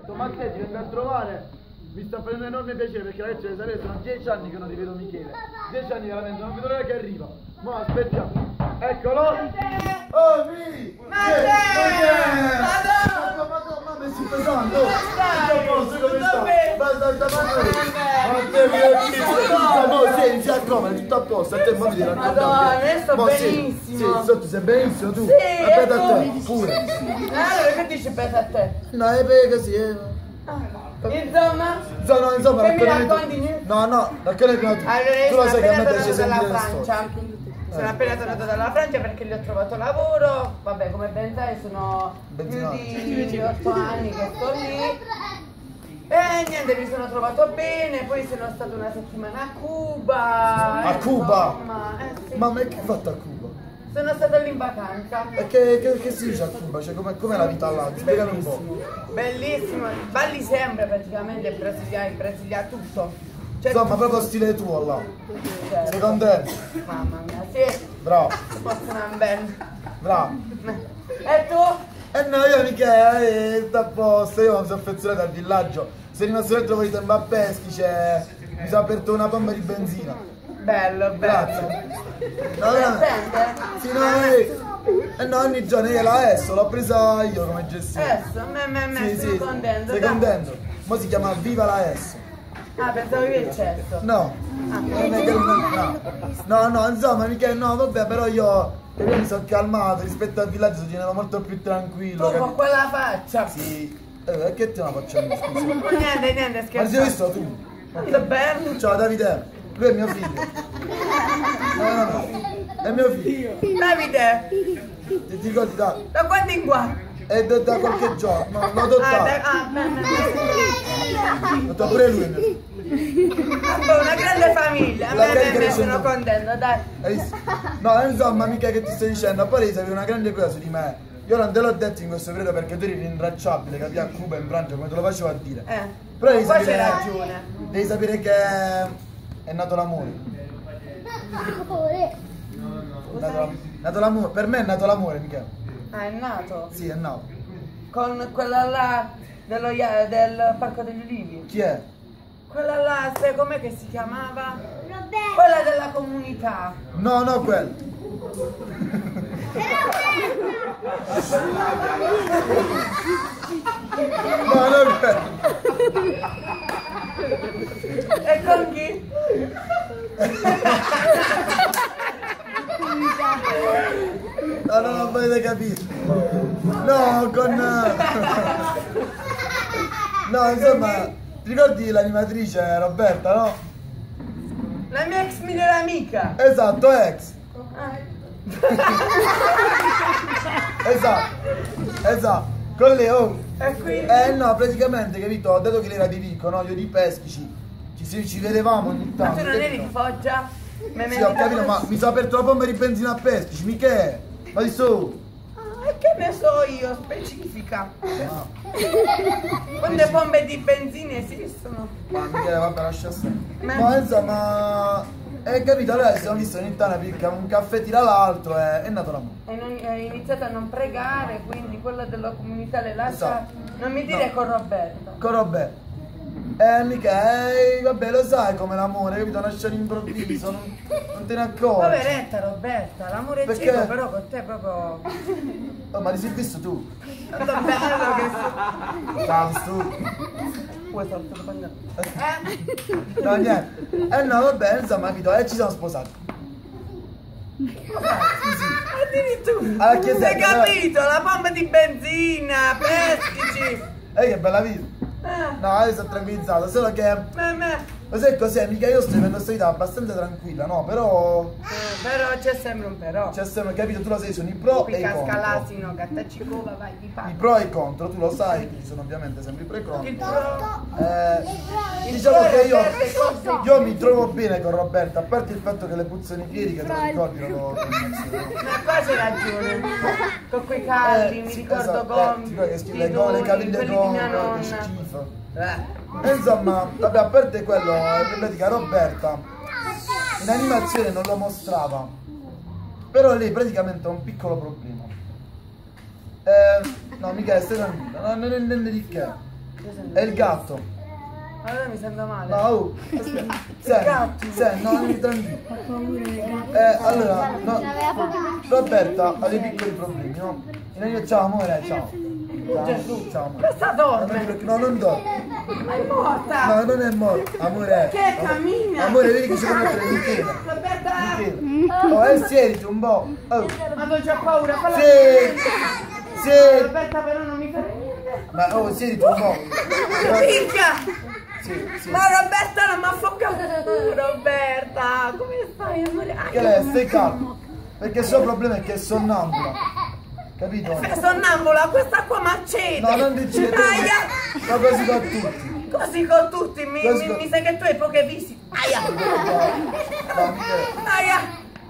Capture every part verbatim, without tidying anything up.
detto Matteo ti vengo a trovare, mi sta facendo enorme piacere perché ragazzi le sapete sono dieci anni che non rivedo Michele, dieci anni veramente, non vedo l'ora che arriva, ma aspettiamo, eccolo! Oh mi! Matteo! Madonna! Madonna, ma si pesando! Non posso come sta? Basta, sta parlando! Matteo che è no, sì, si accomodi, tutto a posto, a te mo mi devi raccontare. Madonna, io sto Mo benissimo! Sì, sotto sei benissimo tu? Sì, aspetta e a te, tu? pure! Allora che dici aspetta a te? No, è perché sì, eh. Insomma? Insomma, insomma, Che mi raccontami tu. racconti? No, no, raccontami prima tu. Allora, io Tu lo sono sai che a appena me piace tornata dalla sentire le storie. Francia. Sono appena tornata dalla Francia perché lì ho trovato lavoro. Vabbè, come ben sai, sono più di otto anni che sto lì. E niente, mi sono trovato bene, poi sono stata una settimana a Cuba. A Cuba? Insomma, eh, sì. Ma che hai fatto a Cuba? Sono stata lì in vacanza. E che, che, che si dice a Cuba? Cioè, com'è, com'è la vita là? Spiegami un po'. Bellissimo, balli sempre praticamente, brasiliani, brasiliani, tutto. Cioè, Insomma, proprio stile tuo là. certo. Sei contento? Mamma mia, sì, Bravo, posso andare bene. bravo. E tu? E no, io Michele, eh, sta a posto, io mi sono affezionato al villaggio. Sono rimasto dentro con i tempo a peschi, cioè, mi sono aperto una pompa di benzina. Bello, bello. Grazie. No, Divertente? sì, no, eh, eh no, ogni giorno io la esso, l'ho presa io come gestione. Adesso, me, me, me, Sì, sono sì, contento. sei dai. contento? Mo si chiama Viva la esso. Ah, pensavo che il cesso. No, non è che no. No, no, insomma, Michele, no, vabbè, però io, io mi sono calmato rispetto al villaggio, sono diventato molto più tranquillo. Tu con capito? quella faccia. Sì, eh, che te la facciamo, scusa? Niente, niente, Ma scherzo. ti sei visto tu? Sto bene. Ciao Davide, lui è mio figlio. No, no, no, è mio figlio. Davide, Ti, ti ricordi da? da quando in qua? È da, da qualche giorno, no, l'ho Ah, adottato. da, ah, bene, bene. Ho detto pure lui è mio figlio. Vabbè, una grande famiglia. La Me, me, carica me, di sono cento. contento, dai. Hai visto? No, insomma, mica che ti sto dicendo, a poi devi sapere una grande cosa su di me. Io non te l'ho detto in questo periodo perché tu eri rintracciabile, capi a Cuba in Francia, come te lo facevo a dire. Eh, Però devi qua c'è sapere, ragione. devi sapere che è nato l'amore. È nato, nato l'amore, per me è nato l'amore, Michele. Ah, è nato? Sì, è nato. Con quella là dello, ia- del Parco degli Ulivi. Chi è? Quella là, sai com'è che si chiamava? Quella della comunità. No, no, quello. No, no, quello. E con chi? No, no, non volete capire. No, con... No, insomma, ti ricordi l'animatrice Roberta, no? La mia ex migliore amica. Esatto, ex. Ah. Esatto, esatto. Con lei, oh. E quindi? Eh no, praticamente, capito? Dato che lei era di Vico, no? Io di Peschici. Ci, ci, ci vedevamo ogni Ma tanto. tu non eri di capito? Foggia? Me Sì, ho capito, ma mi sono aperto la pompa di benzina a Peschici, mica. Ma di su. Ah, e che ne so io, specifica. Ah, Quante pompe di benzina esistono? ma mica, vabbè, lascia stare. Ma- Ma insomma, hai capito? Allora ci siamo visti ogni tanto, perché un caffè tira l'altro e è nato l'amore. E non, hai iniziato a non pregare, quindi quella della comunità le lascia. Esatto. Non mi dire No. con Roberta. Con Roberto. Eh mica, eh, vabbè, lo sai come l'amore, capito? Nasce all'improvviso, non, non te ne accorgi. Poveretta Roberta, l'amore è Perché? cieco, però con te proprio. Oh, ma li sei visto tu? Tanto bello che Ciao, tu. Vuoi saltare panno? Eh? No, niente. Eh no, vabbè, insomma, capito, e ci siamo sposati. Addirittura! Alla chiesetta, Hai capito? La pompa di benzina, peschici! Eh, che bella vita. Eh, No, io sono tranquillizzato, solo che... me, me. Lo sai cos'è? Mica io sto vivendo questa vita abbastanza tranquilla, no? Però... Eh, però c'è sempre un però. C'è sempre, capito, tu lo sai, sono i pro e i Pica contro. scalasino, gattacicova, vai di I fatto. pro e i contro, tu lo sai, ci sono ovviamente sempre i pro e i contro. Il pro. Eh, diciamo pro che io, certe cose. io mi trovo bene con Roberta, a parte il fatto che le puzzano i piedi, che te lo ricordi, non lo Ma qua c'è ragione. Con quei calli, Eh, mi sì, ricordo esatto, con eh, ti ricordi che schifo, le i gole, le doni, caviglie quelli di con, mia che nonna. schifo. Eh. E insomma, vabbè, a parte quello, in pratica Roberta in animazione non lo mostrava, però lei praticamente ha un piccolo problema. Eh, no, Michele, stai tranquillo, no, non è niente di che. È il gatto. Allora mi sento male. No, oh, aspetta. Senti, senti, no, non tranquillo. Eh, allora, no, Roberta ha dei piccoli problemi, no? E noi ciao amore, ciao. Gesù, ciao amore. questa dorme. No, non dorme. Ma è morta. No, non è morta, amore. Che cammina. Amore, vedi che ci conosce Michela. Roberta. Michela. Oh, e siediti un po'. Oh. Ma non c'ho paura. Falla Sì. Sì. Roberta però non mi fa niente. Ma oh, siediti un po'. Minchia. Sì, sì. Ma Roberta non mi affoga più, Roberta, come stai amore? Che lei, stai calmo. Perché il suo problema è che è sonnambula. Capito? È sonnambula, questa qua m'accende. No, non dici che Aia. ma così con tutti. Così con tutti, mi, Così mi, con- mi sa che tu hai poche visite. Aia. Va, Michele. Aia.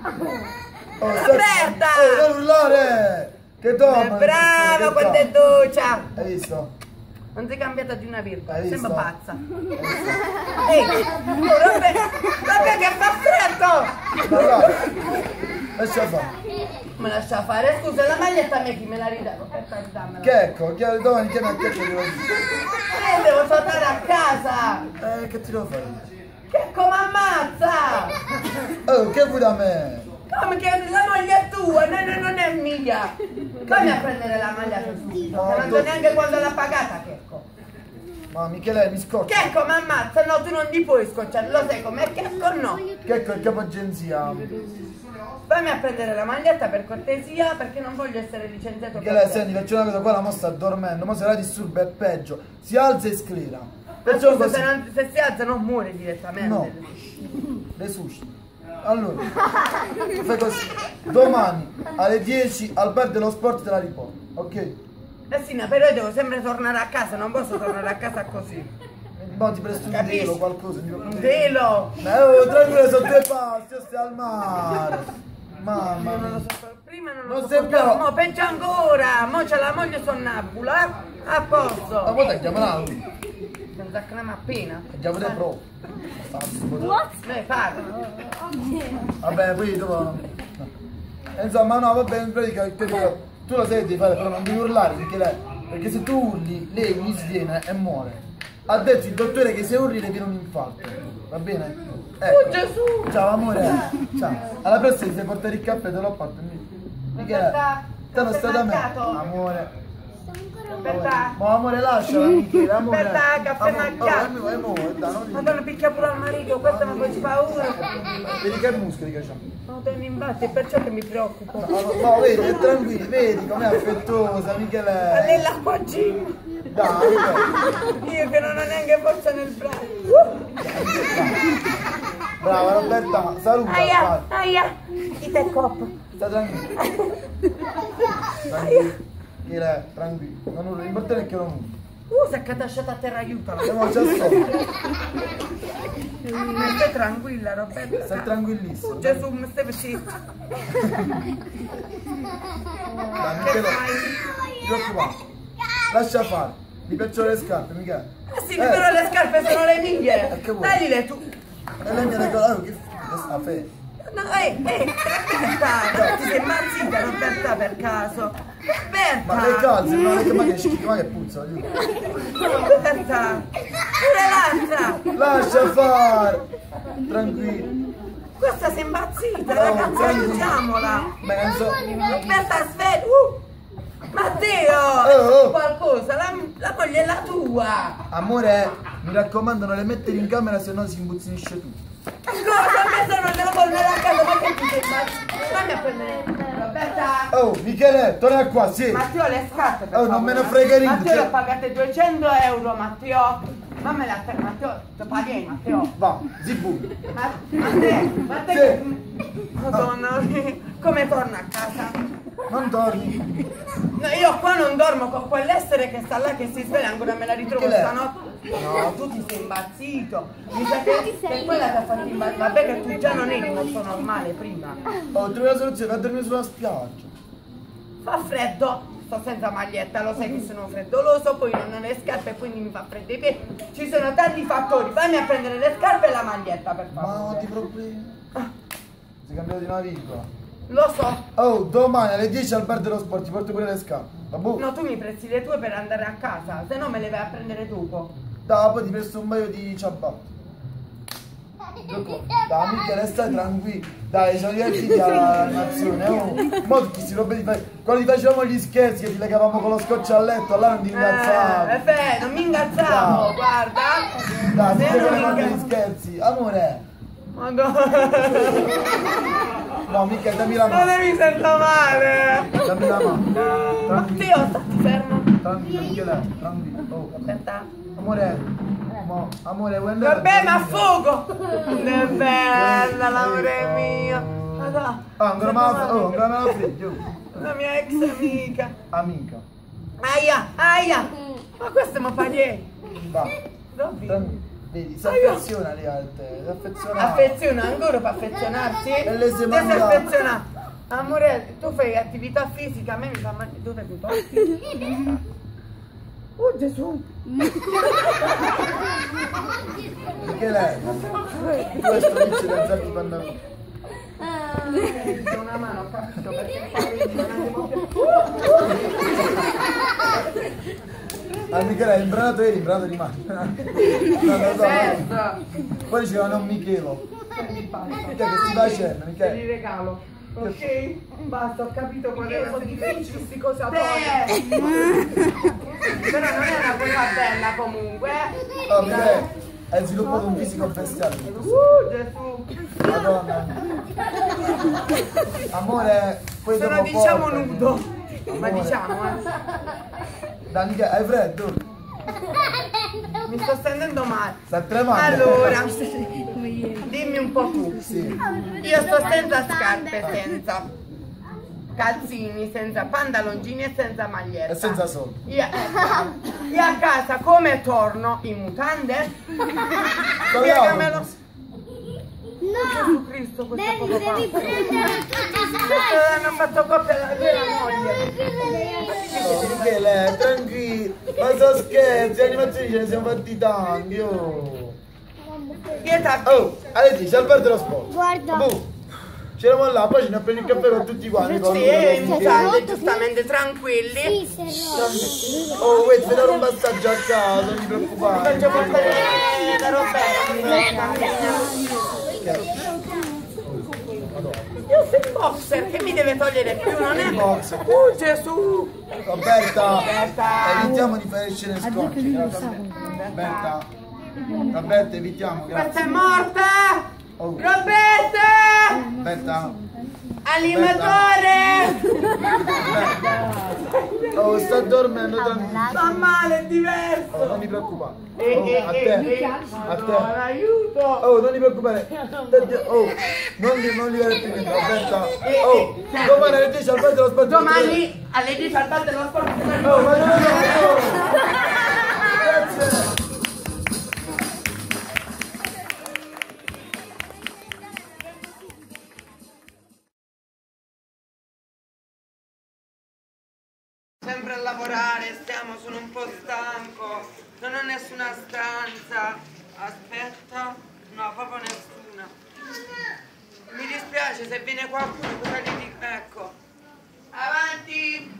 Oh, Roberta. Oh, non urlare! Che dopo? È brava quando è doccia. Hai visto? Non sei cambiata di una virgola, Hai sembra visto? pazza. Ehi, oh, Roberta, Roberta che fa freddo. Ma vai! Lascia fare. Me lascia fare, scusa, la maglietta a me chi me la ridà? Roberta, ridammela. Che ecco, che domani chiami a te che devo dire. Eh, devo tornare a casa. Eh, che ti devo fare? Che come ammazza? Oh, che vuoi da me? Come che la moglie è tua, no, no, non è mia. Fammi a prendere la maglia subito, No, che non tu- so neanche quando l'ha pagata, Checco. Ma Michele, mi scoccia. Checco, mi ammazza, no, tu non ti puoi scocciare, lo sai com'è, Checco no. Che ecco il capo agenzia. Fammi a prendere la maglietta per cortesia, perché non voglio essere licenziato. Michele, per te. senti, faccio una cosa, qua la mo sta dormendo, ma se la disturba è peggio. Si alza e sclera. Ma Perciò scusa, così. se, non- se si alza non muore direttamente. No. Resuscita. Allora, fai così. Domani alle dieci al bar dello sport te la riporto, ok? Eh sì, no, però io devo sempre tornare a casa, non posso tornare a casa così. Ma ti presto un Capisci? velo, qualcosa. Un velo! Ma oh, tranquillo, sono due passi, io stai al mare. Mamma Io non mia. lo so, prima non lo Non so. sei bravo. Mo peggio ancora, mo c'è la moglie sonnambula, eh? A Ma posto. poi ti chiamerà lui. Non sa che appena. Andiamo te pro. Noi parla. Vabbè, poi dopo. Eh, Insomma, no, va bene, in pratica, che dico, tu lo sai che devi fare, però non devi urlare perché lei. Perché se tu urli, lei mi sviene e muore. Ha detto il dottore che se urli le viene un infarto. Va bene? Ecco. Oh Gesù! Ciao amore. Ciao. Alla prossima se portare il caffè te l'ho fatto. Michele. Aspetta, Te lo stai da me. macchiato. Amore. Aspetta. Ma amore lasciala, Michele, amore. Aspetta, caffè Amore, macchiato. oh, amore, dai, non Madonna, picchia pure al marito, questo mi fa paura. vedi che muscoli che c'ha. Non te ne imbatti, è perciò che mi preoccupo. No, no, no, vedi, è tranquillo, vedi com'è affettuosa, A Michele. lei l'acqua gym. Dai, Michele. Io che non ho neanche forza nel braccio. Brava Roberta, saluta. Aia, vai. aia, chi te coppa? Sta tranquillo. Tranquillo. Michele, tranquillo. Non urla, l'importante è che non urli. Uh, si è accattasciata a terra, aiutala. Siamo già sopra. Ma stai tranquilla, Roberta. Stai tranquillissimo. Gesù, mi stai zitta. Dai, Michele, non ti preoccupare. Lascia fare. Mi piacciono le scarpe, Michele. Ah sì, però le scarpe sono le mie. Eh, che vuoi? Dagliele tu. E lei mi ha regalato che f***o sta fe. No, ehi, ehi, Roberta, ti sei impazzita, Roberta, per caso. Roberta. Ma le calze, ma che ma che schifo, ma che puzza, aiuto. Roberta, pure l'altra. Lascia fare. Tranquillo. Questa si è impazzita, Oh, ragazzi, tranquillo. aiutiamola. Ma non so. Roberta, sveglia. Uh, Matteo, Oh, oh. qualcosa, la, la moglie è la tua. Amore, mi raccomando, non le mettere in camera se no si imbuzzinisce tutto. Cosa? A me se non devo tornare a casa, ma che ti sei impazzita? Fammi a prendere. Roberta. Oh, Michele, torna qua, sì. Matteo, le scarpe per Oh, non favore. me ne frega niente. Matteo, le ho pagate duecento euro, Matteo. Fammela a te, Matteo, te paghi, Matteo. Va, zibu. Ma, Matteo, Matteo, Sì. che... Madonna, come torna a casa? Non torni. No, io qua non dormo con quell'essere che sta là che si sveglia, ancora me la ritrovo Che lei? stanotte. No, tu ti sei imbazzito. Mi sa che, che quella ti ha fatto imbazzire. Vabbè che tu già non eri molto normale prima. Oh, trovi la soluzione, va a dormire sulla spiaggia. Fa freddo, sto senza maglietta, lo sai che sono freddoloso, poi non ho le scarpe e quindi mi fa freddo i piedi. Ci sono tanti fattori, fammi a prendere le scarpe e la maglietta per Ma non favore. ti problemi. Si è cambiato di una virgola. Lo so. Oh, domani alle dieci al bar dello sport, ti porto pure le scarpe. Vabbè. No, tu mi presti le tue per andare a casa, se no me le vai a prendere dopo. Dai, poi ti presto un paio di ciabatte. Dai, mica stai tranquillo. Dai, siamo divertiti all'animazione. Oh. Mo' tutti si robe di fare. Quando ti facevamo gli scherzi che ti legavamo con lo scotch a letto, allora non ti ingazzavi. Eh, beh, non mi ingazzavo, Dai. guarda. Dai, Se tutte non quelle mi cose ingazz- di scherzi. Amore. Madonna. No, mica, dammi la Non mano. mi sento male. Dammi la mano. Matteo, stati fermo. Tranquillo, Michele, tranquillo. Oh. Aspetta. Amore. Mo, amore, vuoi andare? Vabbè, ma a fuoco. Che bella, l'amore mio. Madonna. Ah, ancora me la oh, ancora me la freddi, oh. La mia ex amica. Amica. Aia, aia. Ma questo mi fa niente. Va. Dove? Tranquillo. Vedi, si Aia. affeziona lì a te, si affeziona. Affeziona ancora per affezionarsi? E lei si Te mangia- sei affezionato. Amore, tu fai attività fisica, a me mi fa male. Dove mi tocchi? Oh Gesù! Perché lei? Questo dice da Zaki Pannavi. Mi do una mano, ho capito, perché Ah, Michele, è imbranato ieri, imbranato di macchina. No, no, no. Poi diceva non Michelo. Michele, che stai facendo, te li Michele? regalo. Ok? Basta, ho capito qual è la difficili cose a Eh. Però non è una cosa bella comunque. Oh, Michele, hai sviluppato un fisico bestiale. Uh, Gesù! Madonna. Amore, poi Sono dopo diciamo portami. nudo. Ma Amore. diciamo, eh. Dai, Michele, hai freddo? Mi sto stendendo male. Sta tremando. Allora, dimmi un po' tu. Sì. Io sto senza scarpe, senza calzini, senza pantaloncini e senza maglietta. E senza soldi. Io, ecco. Io a casa come torno? In mutande? Spiegamelo. Gesù Cristo, questo è poco Devi, devi pazzo. prendere tutti i Questo hanno fatto coppia la vera moglie. Oh, Michele, tranquillo. Ma so scherzi, animazioni ce ne siamo fatti tanti, oh. Pietà, Oh, Aleti, salvate lo sport. Guarda. Boh. C'eravamo là, poi ce ne prendi il caffè con tutti quanti. con- sì, con- in mutande, giustamente tranquilli. Sì, se no. Oh, vuoi fare un passaggio a casa, non ti preoccupare. Faccio portare la robetta. Io sono il boxer, che mi deve togliere più, non è? Boxer. Oh Gesù! Roberta, Roberta. evitiamo di fare scene scocce. Roberta, Roberta, evitiamo, Questa grazie. è morta! Oh. Roberta! Roberta, Animatore! oh, sta dormendo tranquillo. Sta male, è Oh, diverso! non ti preoccupare. Eh, Oh, eh, a eh, te, eh. a Madonna, te. aiuto! Oh, non ti preoccupare. Oh, non ti non ti diverti più, Roberta. Oh, domani alle dieci al lo spazio. Domani alle dieci al bar dello sport. Oh, ma no, no, no. Grazie. Sempre a lavorare, stiamo, sono un po' stanco, non ho nessuna stanza. Aspetta, no, proprio nessuna. Mi dispiace se viene qualcuno, cosa gli dico? Ecco. Avanti!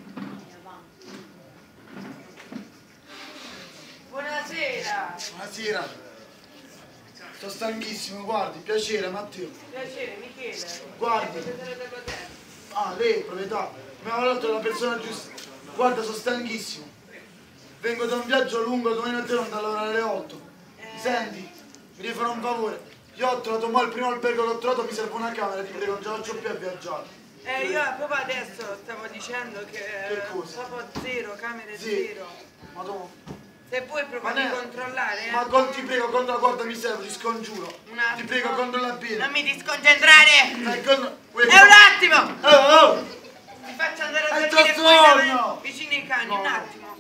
Buonasera! Buonasera. Sto stanchissimo, guardi, piacere Matteo. Piacere, Michele. Guardi. Ah, lei, proprietà. Mi ha detto la persona giusta. Guarda, sono stanchissimo. Vengo da un viaggio lungo, domani mattina non da lavorare alle otto. Senti, mi devi fare un favore. Io ho trovato mo' il primo albergo che ho trovato, mi serve una camera, ti prego, non ce la faccio più a viaggiare. Eh, io proprio adesso stavo dicendo che... Che cosa? Proprio zero, camere Sì. zero. Madonna. Se vuoi provare Ma a ne- controllare, eh. Ma con, ti prego, controlla, guarda, mi serve, ti scongiuro. Un attimo. Ti prego, controlla bene. Non mi disconcentrare! Dai, con... È un attimo! Oh, oh! Ti faccio andare a È dormire troppo fuori da sonno! me, vicino ai cani, No. un attimo.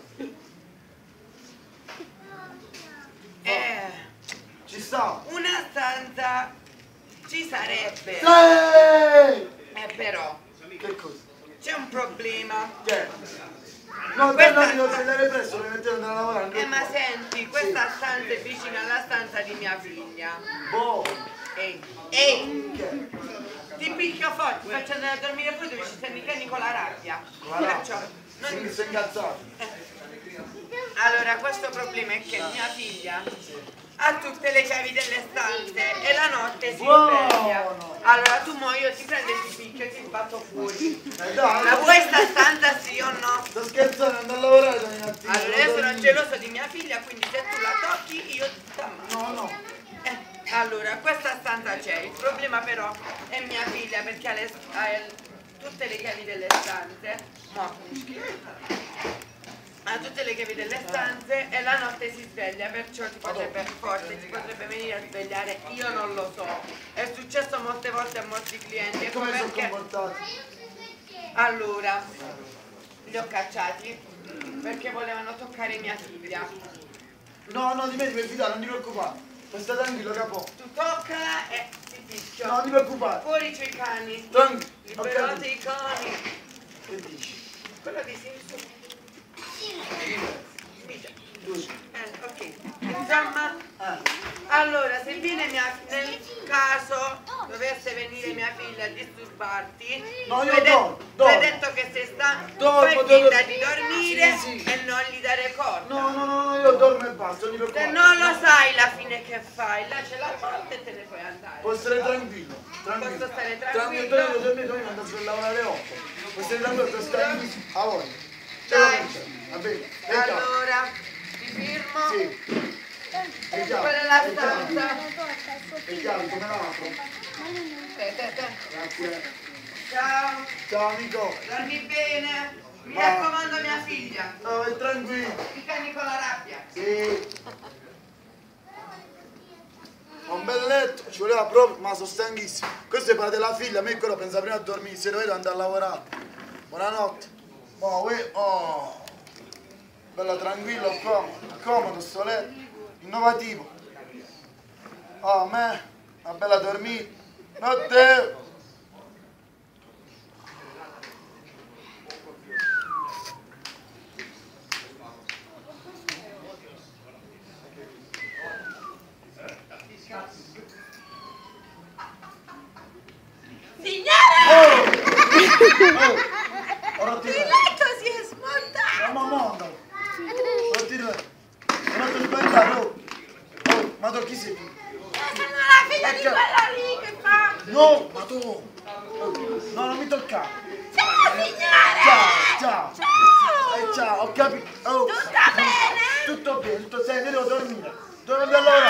Eh, Ci sta. una stanza ci sarebbe. Sì! Eh però, Che cosa? c'è un problema. Che? No, Questa- no, no, devo andare presto, mi mettevo ad andare a lavorare. Eh ma senti, questa stanza è vicina alla stanza di mia figlia. Boh, Ehi, ehi, che? ti picchio forte, ti faccio andare a dormire fuori dove ci stanno i cani con la rabbia. Con la rabbia? Perciò, Non mi sto incazzato. Allora, questo problema è che mia figlia ha tutte le chiavi delle stanze e la notte si sveglia. Allora tu mo io ti prendo e ti picchio e ti sbatto fuori. Eh dai, La vuoi sta stanza sì o no? sto scherzando, andare a lavorare domani mattina. Allora io sono geloso di mia figlia, quindi se tu la tocchi io ti ammazzo. No, no. Eh, allora, questa stanza c'è, il problema però è mia figlia perché ha, le, ha il- tutte le chiavi delle stanze. Mo, ha tutte le chiavi delle stanze e la notte si sveglia, perciò ti potrebbe, forse ti potrebbe venire a svegliare, io non lo so. È successo molte volte a molti clienti. E Ecco come sono perché. comportati? Allora, li ho cacciati perché volevano toccare mia figlia. No, no, di me ti puoi fidare, non ti preoccupare. Stai tranquillo, capo. Tu toccala e ti picchio. No, non ti preoccupare. Fuori c'è i cani. Tranquillo. Liberate i cani. Che dici? Quello di Simpson. Eh, ok. Insomma, Eh. allora, se viene mia, nel caso dovesse venire mia figlia a disturbarti, No, io tu hai de- dormo, tu hai dormo. detto che sei stanco, Dormo, fai dormo. finta di dormire Sì, sì. e non gli dare corda. No, no, no, no, io dormo e basta, non ti Se preoccupare. non lo sai la fine che fai, là c'è la porta e te ne puoi andare. Puoi stare tranquillo, tranquillo. Posso stare Tranquillo, tranquillo? tranquillo, dormire, domani andate per lavorare alle otto. Puoi stare tranquillo, sto tranquillo. A voi. Dai. Va bene. E ciao. Allora, ti firmo. Sì. E ciao. Quella è la E ciao. stanza. E ciao, come l'altro? Aspetta, aspetta. Grazie. Ciao, Ciao amico. dormi bene. Mi Ma- raccomando mia figlia. No, è tranquillo. I cani con la rabbia. Sì. Ho un bel letto, ci voleva proprio, ma sono stanchissimo. Questo è per della figlia, a me ancora pensa prima a dormire, se dovete andare a lavorare. Buonanotte. Oh, uè, oh. Bello tranquillo, comodo, comodo sto letto, innovativo. Oh, a me, una bella dormita. Notte. Signora! Oh! Oh! Ho rotto il Il letto. letto si è smontato! Ma mondo! Ho rotto il letto. Ho rotto il bandiere, oh! Oh, ma tu chi sei tu? Sono la figlia di quella lì che fa! No, ma tu! Oh, no, non mi toccare! Ciao signore! Ciao, ciao! Ciao! Eh, ciao, ho capito! Oh. Tutto bene? Tutto bene, tutto bene, io devo dormire! Devo andare a lavorare!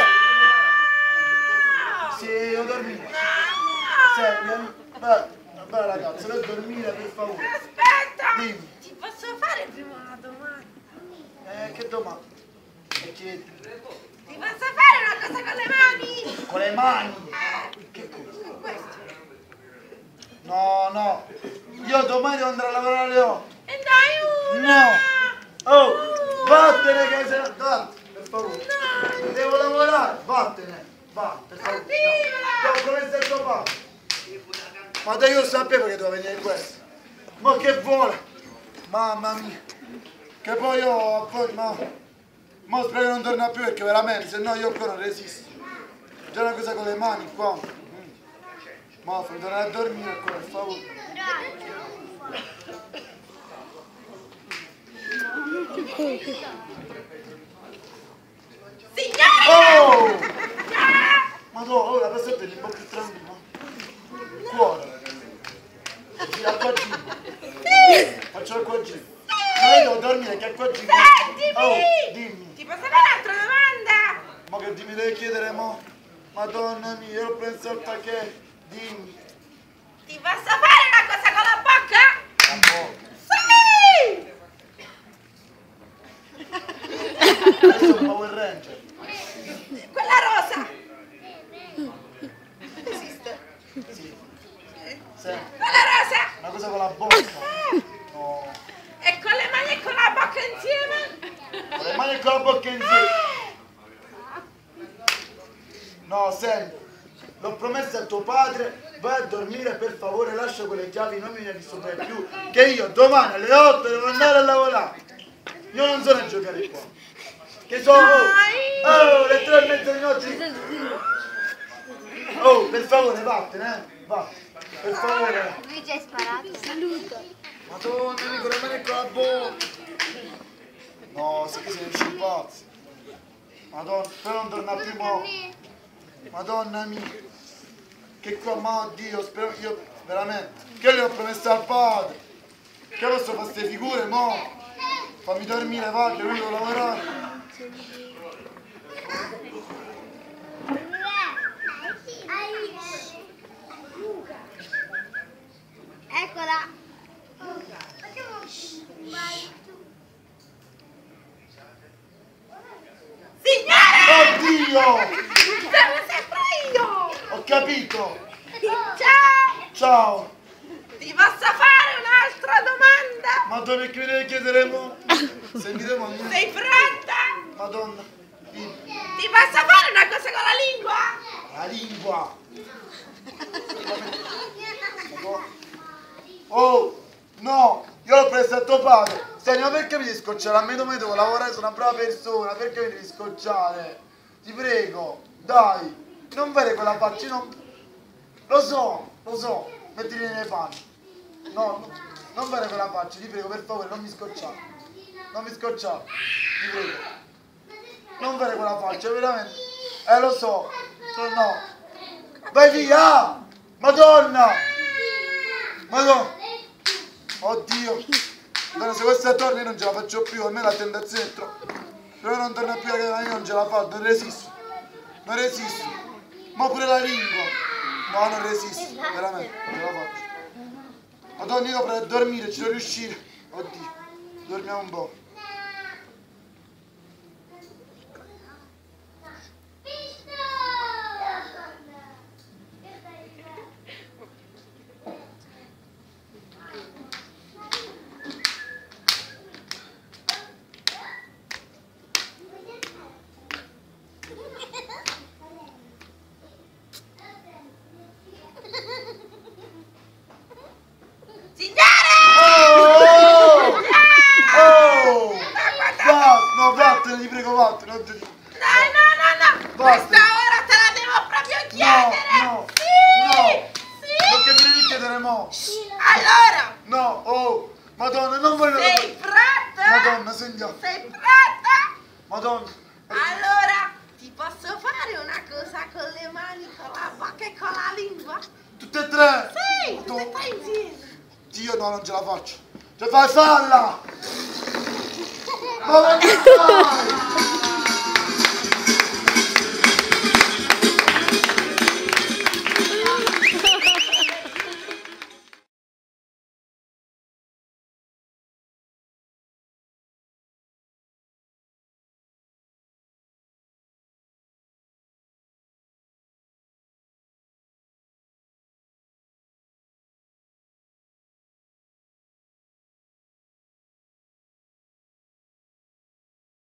Sì, devo dormire! Senti, vieni, bella, bella ragazza, devo dormire per favore! Aspetta! Dimmi! Ti posso fare prima una domanda? Eh, che domanda? E che... Ti posso fare una cosa con le mani? Con le mani! Che cosa? Questo. No, no! Io domani devo andare a lavorare alle otto! E dai una! No! Oh! Vattene che sei... Vattene, per favore! No! Devo lavorare! Vattene! Vattene, per favore! Arriva! Devo promesso il tuo padre! Ma dai, io sapevo che doveva venire questo! Ma che vuole? Mamma mia! Che poi io... Poi, ma... Ma spero che non torna più perché veramente, se no io qua non resisto! Già una cosa con le mani qua! Mm. Ma fammi tornare a dormire qua, per favore! Signore! Oh! Ma no, ora per sempre un po' più tranquillo. Cuore. Sì, acquaggino. Faccio acquaggino. Ma io devo dormire che acquaggino. Sentimi! Oh, dimmi. Ti posso fare un'altra domanda? Ma che mi devi chiedere mo? Madonna mia, io ho pensato a che. Dimmi. Ti posso fare una cosa con la bocca? La bocca. Sì! Adesso è un Power Ranger. Quella rosa! Esiste? Sì. Senti, Quella rosa! una cosa con la bocca. No. E con le mani e con la bocca insieme? Con le mani e con la bocca insieme. No, senti, l'ho promesso a tuo padre, vai a dormire per favore, lascia quelle chiavi, non mi viene a disturbare più, che io domani alle otto devo andare a lavorare. Io non sono a giocare qua. Che sono... Oh, oh, le tre e mezza di notte. Oh, per favore, vattene, eh. Vattene. Per favore. Lui ci hai sparato. Saluto. Madonna, amico, rimane con la bocca. No, se che sei uscito pazzo. Madonna, però non torna più mo. Madonna mia. Che qua, ma oddio, spero io veramente. Che le ho promesso al padre. Che posso fare queste figure, mo? Fammi dormire, va, che io devo lavorare. Eccola. Signore! Oddio! Sono sempre io! Ho capito! Ciao! Ciao! Ti posso fare un'altra domanda? Madonna, che mi deve chiedere mo? Sentiremo a me. Sei pronta? Madonna, dimmi. Ti posso fare una cosa con la lingua? La lingua! Oh, no! Io l'ho preso a tuo padre! Stai, ma perché mi devi scocciare? A me domani devo lavorare, sono una brava persona, perché mi devi scocciare? Ti prego, dai! Non vede quella faccia, io non... Lo so, lo so, mettili nei miei panni. No, no, non vede quella faccia, ti prego, per favore, non mi scocciare. Non mi scocciare, ti prego. Non vede quella faccia, veramente. Eh, lo so, so, no. Vai via! Madonna! Madonna! Oddio! Allora, se questa torna io non ce la faccio più, a me la tentazione è troppo. Però non torna più la catena, io non ce la faccio, non resisto. Non resisto. Ma pure la lingua. No, non resisto, veramente, non ce la faccio. Madonna, io dovrei dormire, ci devo riuscire. Oddio, dormiamo un po'. No, vattene, ti prego, vattene. Non ti... No, no, no, no! Basta. Questa ora te la devo proprio chiedere! No, no, sì! no. Sì! Perché mi devi chiedere mo? Allora! No, oh, Madonna, non voglio... Sei pronta? Madonna, sentiamo. Sei pronta? Madonna. Allora, ti posso fare una cosa con le mani, con la bocca e con la lingua? Tutte e tre? Sì, tutte e Madonna. tre insieme! Dio, no, non ce la faccio. Ce fai, falla! Ma che fai?